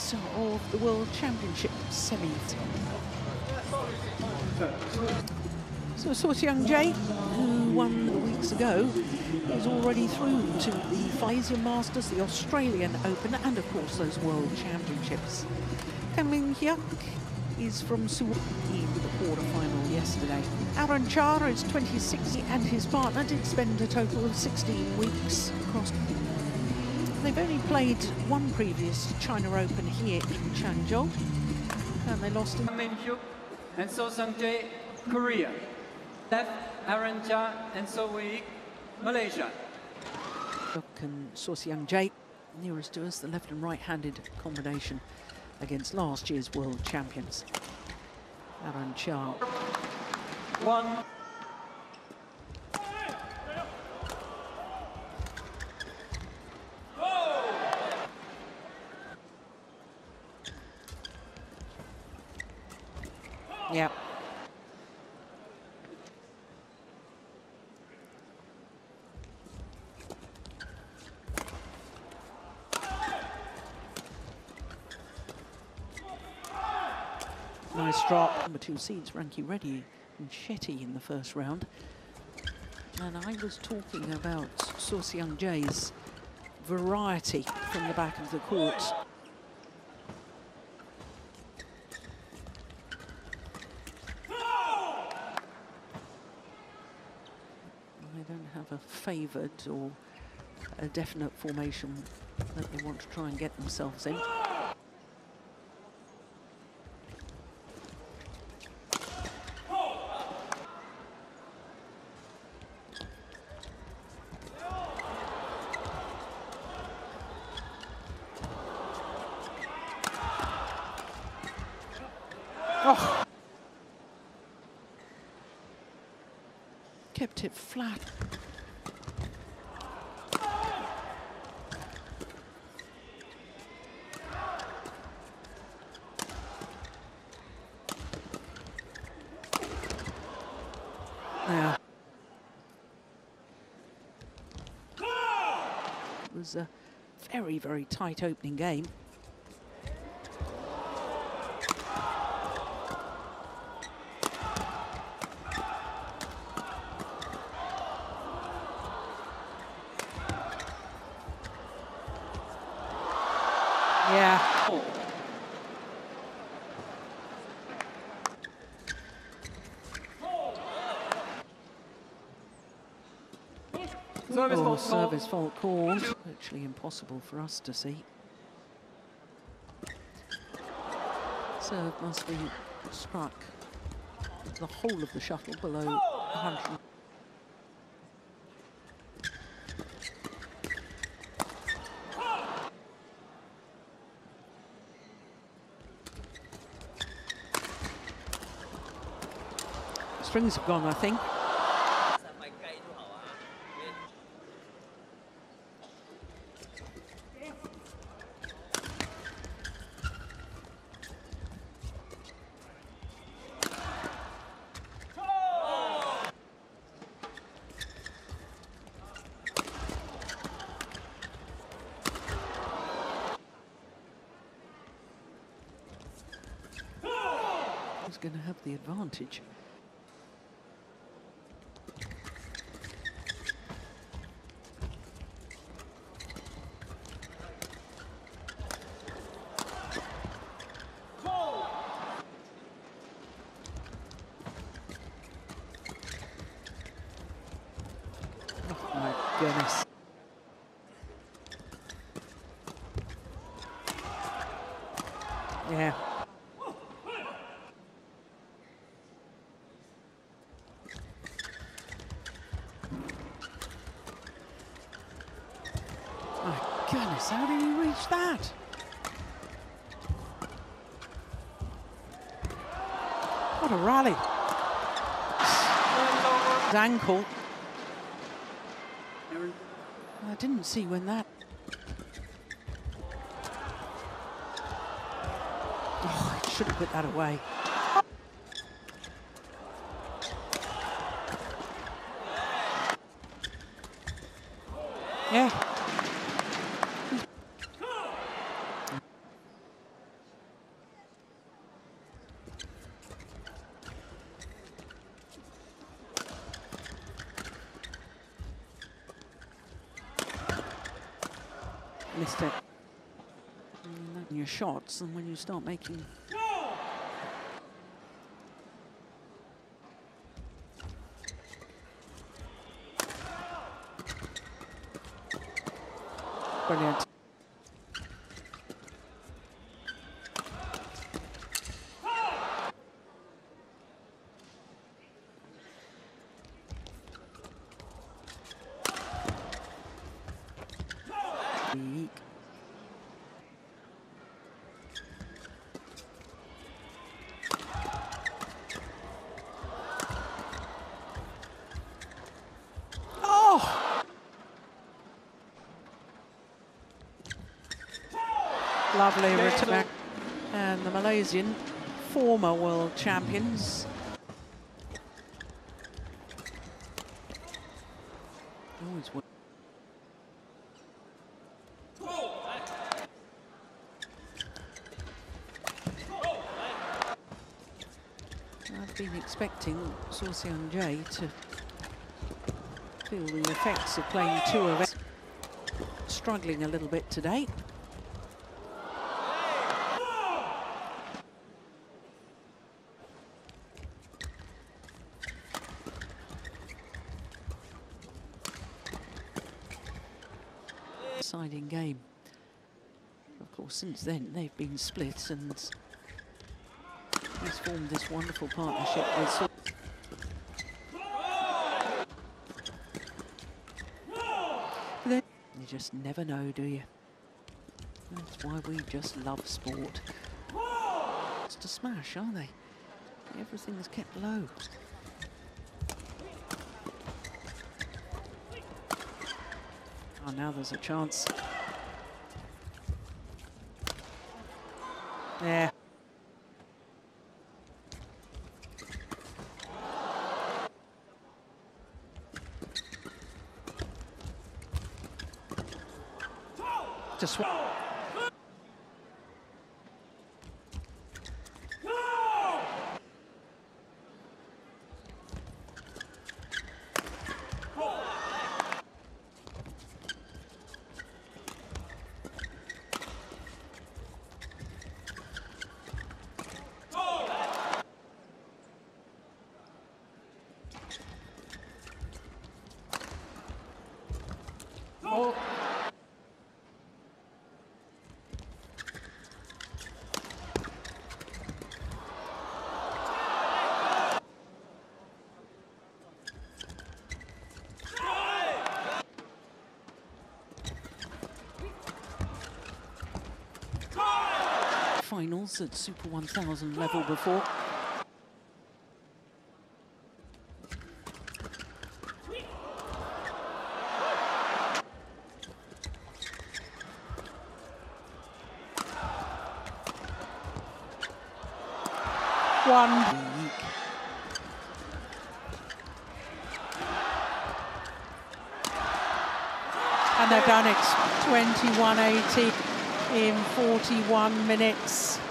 winners of the World Championship semis. So Suo Seung-jae, who won weeks ago, is already through to the Phasian Masters, the Australian Open, and of course those World Championships. Kang Min-hyuk is from Suwon in the quarter-final yesterday. Aaron Cha is 26 and his partner did spend a total of 16 weeks across. They've only played one previous China Open here in Changzhou, and they lost in Min-hyuk and Suo Seung-jae, Korea. Left, Aaron Cha and So Wei, Malaysia. And Suo Seung-jae, nearest to us, the left and right-handed combination against last year's world champions. Aaron Cha. 1. Yeah. Nice drop. Number 2 seeds, Ranki Reddy and Shetty in the first round. And I was talking about Suo Seung-jae's variety from the back of the court. They don't have a favoured or a definite formation that they want to try and get themselves in. Oh. Kept it flat. Yeah. It was a very, very tight opening game. Yeah. Service fault called. Virtually impossible for us to see. Serve must be struck the whole of the shuttle below 100. Strings have gone, I think. Who's going to have the advantage? Oh my goodness. Yeah. My goodness, how did he reach that? What a rally. His ankle. I didn't see when that... Oh, I should have put that away. Yeah. missed it. Your shots, and when you start making brilliant. Lovely return. And the Malaysian, former world champions. Always win. I've been expecting Saw Seung Jae to feel the effects of playing two events. Struggling a little bit today. Exciting game. Of course, since then they've been split, and he's formed this wonderful partnership with Saw. You just never know, do you? That's why we just love sport. It's to smash, aren't they? Everything's kept low. Oh, now there's a chance. Yeah. Just finals at Super 1000 level before. One week. And they've done it. 21:80 in 41 minutes.